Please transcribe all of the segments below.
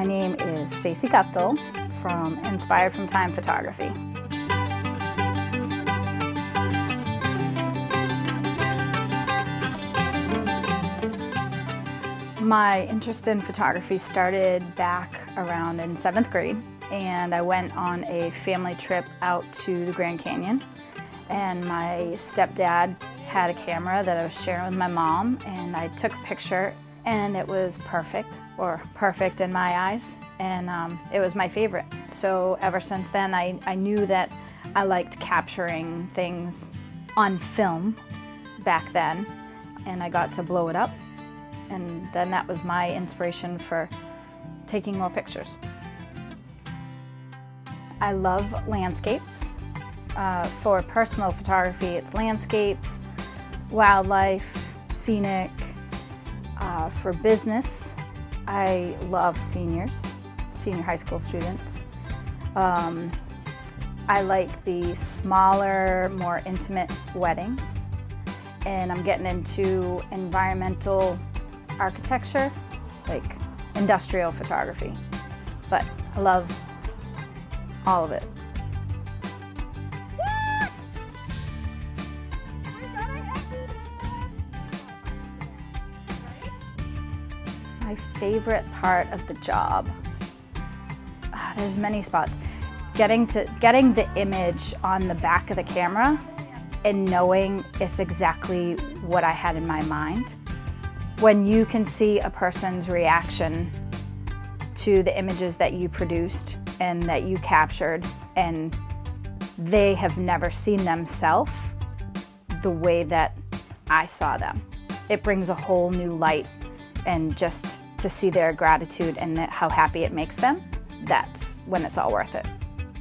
name is Stacey Guptill from Inspired from Time Photography. My interest in photography started back around in 7th grade, and I went on a family trip out to the Grand Canyon, and my stepdad had a camera that I was sharing with my mom, and I took a picture and it was perfect, or perfect in my eyes, and it was my favorite. So ever since then I knew that I liked capturing things on film back then, and I got to blow it up. And then that was my inspiration for taking more pictures. I love landscapes. For personal photography, it's landscapes, wildlife, scenic. For business, I love senior high school students. I like the smaller, more intimate weddings. And I'm getting into environmental architecture, like industrial photography, but I love all of it. My favorite part of the job, there's many spots. Getting the image on the back of the camera and knowing it's exactly what I had in my mind. When you can see a person's reaction to the images that you produced and that you captured, and they have never seen themselves the way that I saw them, it brings a whole new light. And just to see their gratitude and how happy it makes them, that's when it's all worth it.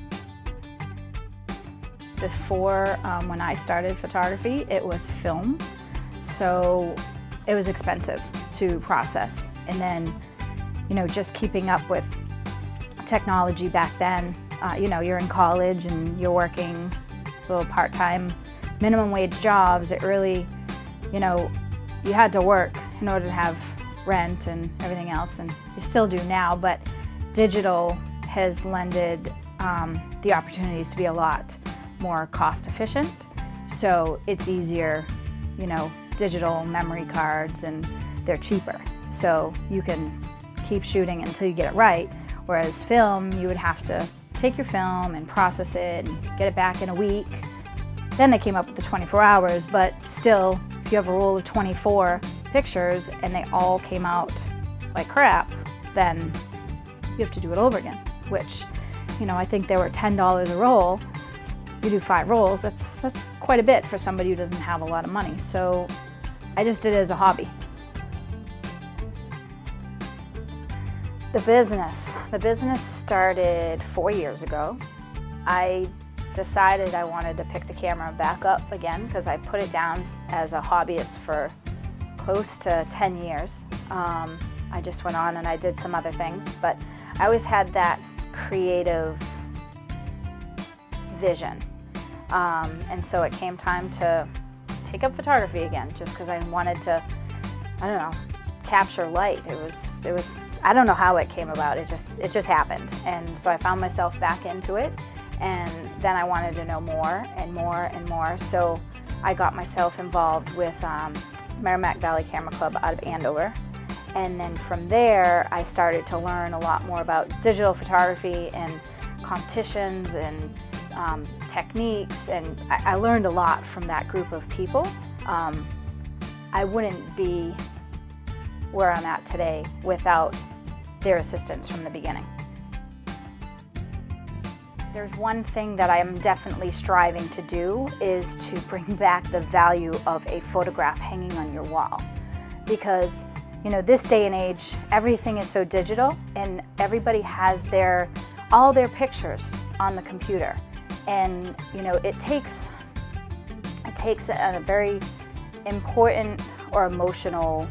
Before, when I started photography, it was film, so it was expensive to process. And then, you know, just keeping up with technology back then, you know, you're in college and you're working little part-time minimum wage jobs. It really, you know, you had to work in order to have rent and everything else, and you still do now, but digital has lended the opportunities to be a lot more cost efficient. So it's easier, you know, digital memory cards, and they're cheaper. So you can keep shooting until you get it right. Whereas film, you would have to take your film and process it and get it back in a week. Then they came up with the 24 hours, but still, if you have a roll of 24 pictures and they all came out like crap, then you have to do it over again, which, you know, I think they were $10 a roll. You do 5 rolls, that's quite a bit for somebody who doesn't have a lot of money. So I just did it as a hobby. The business started 4 years ago. I decided I wanted to pick the camera back up again because I put it down as a hobbyist for close to 10 years. I just went on and I did some other things, but I always had that creative vision. And so it came time to take up photography again, just because I wanted to, I don't know, capture light. It was, I don't know how it came about, it just happened. And so I found myself back into it, and then I wanted to know more and more and more. So I got myself involved with Merrimack Valley Camera Club out of Andover. And then from there, I started to learn a lot more about digital photography and competitions and techniques, and I learned a lot from that group of people. I wouldn't be where I'm at today without their assistance from the beginning. There's one thing that I'm definitely striving to do is to bring back the value of a photograph hanging on your wall. Because, you know, this day and age, everything is so digital, and everybody has all their pictures on the computer. And, you know, it takes a very important or emotional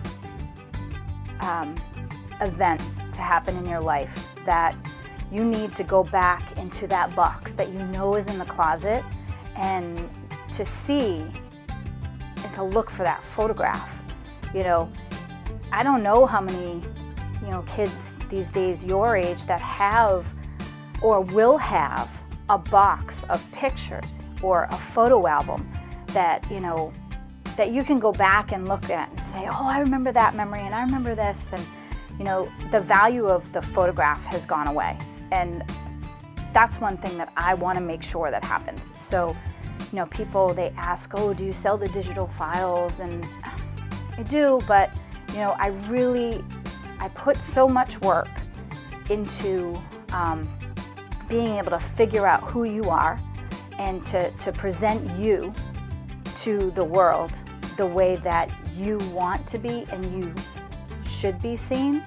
event to happen in your life that you need to go back into that box that you know is in the closet, and to see and to look for that photograph. You know, I don't know how many, you know, kids these days your age that have or will have a box of pictures or a photo album that, you know, that you can go back and look at and say, oh, I remember that memory and I remember this. And, you know, the value of the photograph has gone away. And that's one thing that I want to make sure that happens. So, you know, people, they ask, oh, do you sell the digital files? And I do, but, you know, I put so much work into being able to figure out who you are and to present you to the world the way that you want to be and you should be seen.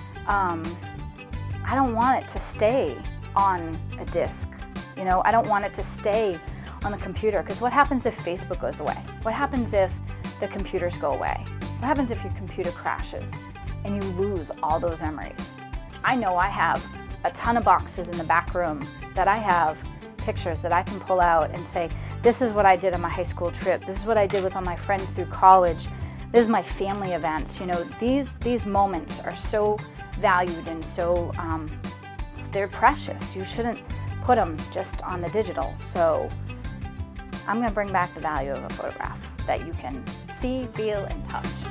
I don't want it to stay on a disc. You know, I don't want it to stay on the computer, because what happens if Facebook goes away? What happens if the computers go away? What happens if your computer crashes and you lose all those memories? I know I have a ton of boxes in the back room that I have pictures that I can pull out and say, this is what I did on my high school trip. This is what I did with all my friends through college. This is my family events. You know, these moments are so valued and so, they're precious. You shouldn't put them just on the digital. So I'm going to bring back the value of a photograph that you can see, feel, and touch.